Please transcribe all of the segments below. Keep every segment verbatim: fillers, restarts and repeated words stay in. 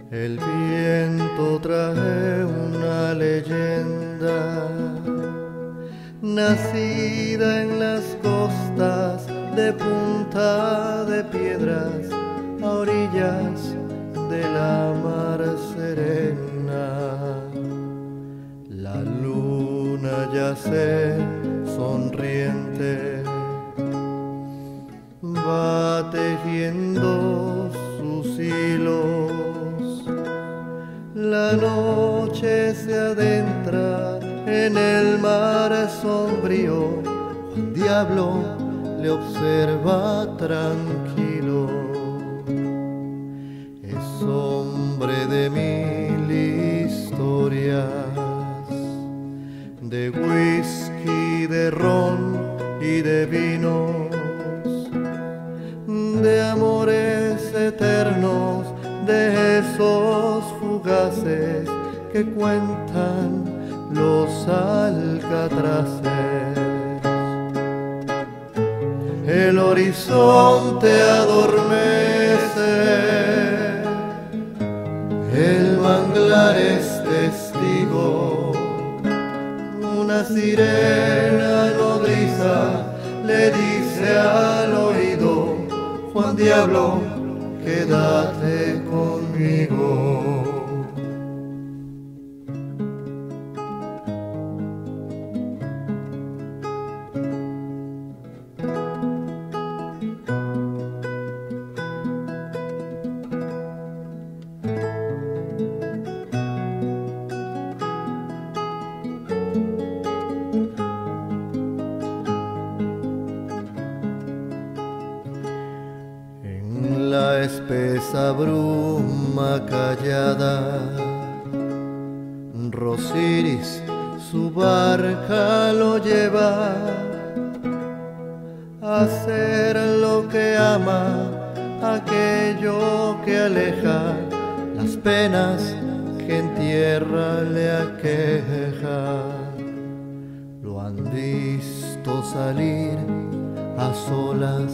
El viento trae una leyenda nacida en las costas de Punta de Piedras, a orillas de la mar serena. La luna yace sonriente, va tejiendo sus hilos. La noche se adentra en el mar sombrío. Juan Diablo le observa tranquilo. Es hombre de mil historias, de whisky, de ron y de vinos, de amores eternos, de esos fugaces que cuentan los alcatraces. El horizonte adormece, el manglar es testigo. Una sirena nodriza le dice al oído: Juan Diablo, quédate conmigo. La espesa bruma callada, Rosiris su barca lo lleva a hacer lo que ama, aquello que aleja las penas que en tierra le aquejan. Lo han visto salir a solas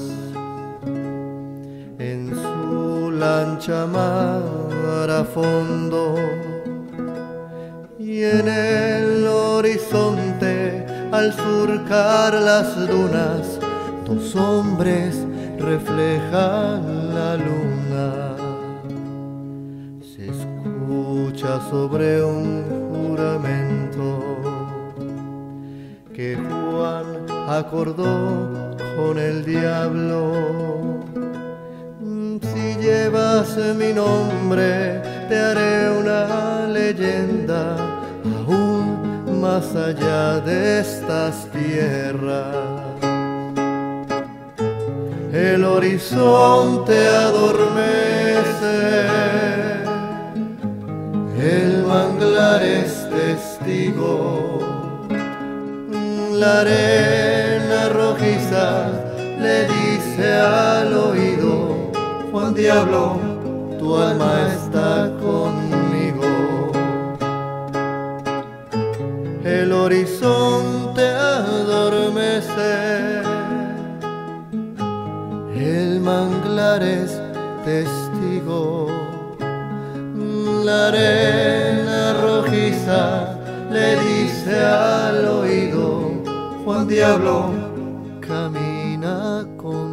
en su lancha mar a fondo, y en el horizonte al surcar las dunas dos hombres reflejan la luna. Se escucha sobre un juramento que Juan acordó con el diablo: si llevas mi nombre, te haré una leyenda, aún más allá de estas tierras. El horizonte adormece, el manglar es testigo. La arena rojiza le dice al oído: Juan Diablo, tu alma está conmigo. El horizonte adormece, el manglar es testigo. La arena rojiza le dice al oído: Juan Diablo, camina conmigo.